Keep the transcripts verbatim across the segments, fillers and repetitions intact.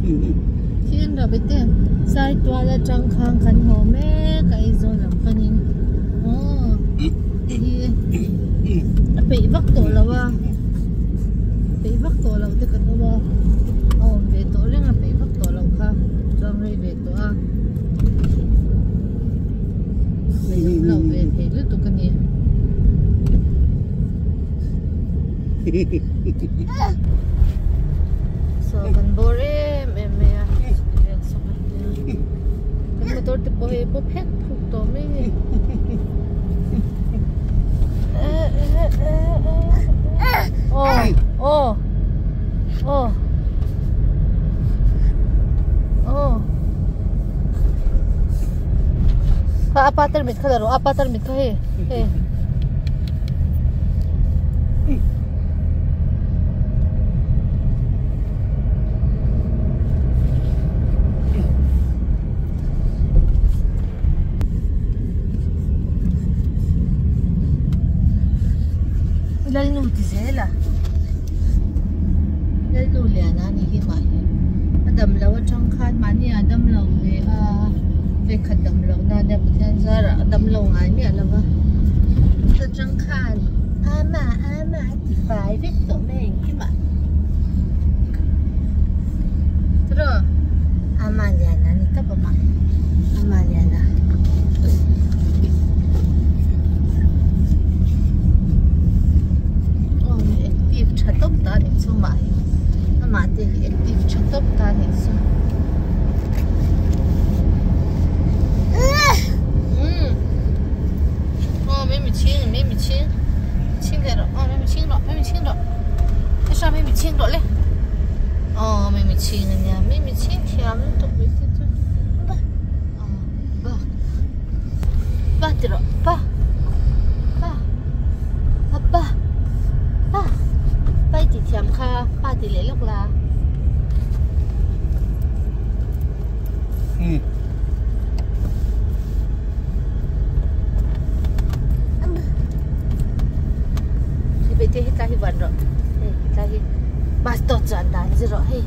thiên rồi biết thế sai tua là trăng khang khăn hồ mẹ cái rồi làm khăn in oh thì bị vắt tổ là ba bị vắt tổ là cái cần ba oh về tổ lên là bị vắt tổ là khá trong đây về tổ à lâu về thì lúc tụi cái gì so kan bore me me ya so me kan motor te pohe po phet phuk to me oh oh oh oh apa termit khadaro apa termit khe he Lali nu tizela lali nu liana ni hi ma hi adam lawa chang khan mani adam law ve a ve khadam law na ne bthan zara adam law ngai mi alawa ta chang khan ama ama ti fai ve to men hi ma tro ama liana ni ta ba ma ama liana chatop ta ni chu mai ama te active chatop ta ni chu mm oh me mi ching me mi ching ching cái đó oh me mi ching đó me mi ching đó cái sao me mi ching đó le oh me mi ching nha me mi ching thiam to bị thế chứ ba ba ba đi rồi ba ba ba ba bay thì thiam kha ba thì lấy lúc là ừ thì bây giờ ta hi vận rồi ta hi bas tốt chọn đàn gì rồi hay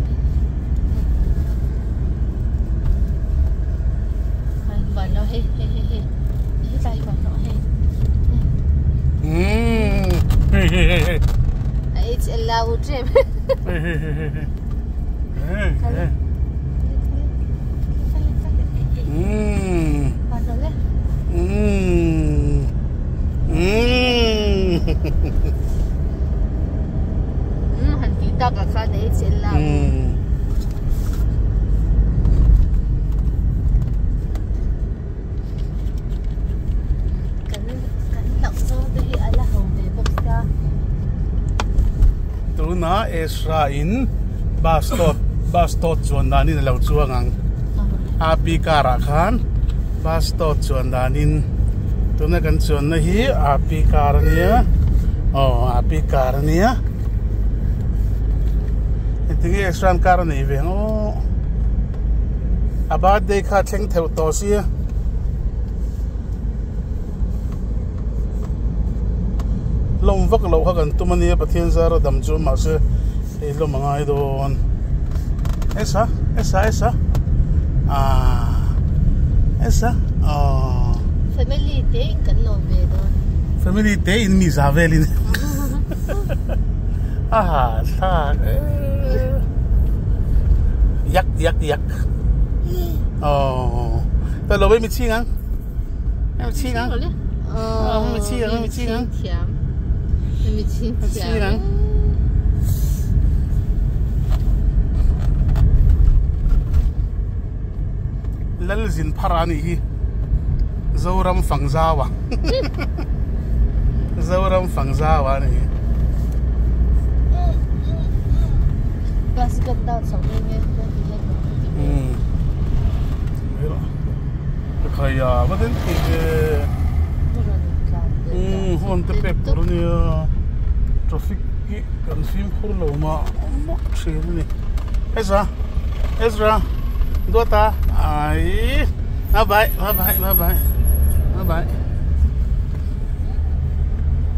vận rồi hay hay hay hay ta hi vận rồi hay ừ it's a loud trip. Mmm. Pasal le? Mmm. Mmm. Hmm, hanti tak akan it's a loud. Kan kan tak so dari Allah home boxta. Na Ezra in bastot bastot chuan danin lo chuangang api kara khan bastot chuan danin tuna kan chuan na hi api kara nia oh api kara nia itingi Ezra kara nei ve oh abad de kha theng theu to sia lom vak lo ha kan tumani pathian zara dam chu ma se e lo mangai don esa esa esa ah esa oh family te kan lo ve don family te in mi zavelin ah sa yak yak yak oh ta lo ve mi chi ngang mi chi ngang oh mi chi ngang mi chi ngang mi ching chiang lal zin pharani hi zoram fangzawa zoram fangzawa ni bas ka ta song ne hm mira khaya baden ke hm hon te pek turnia traffic ki confirm khur lo ma ma thil ni Ezra Ezra dota ai bye bye bye bye bye bye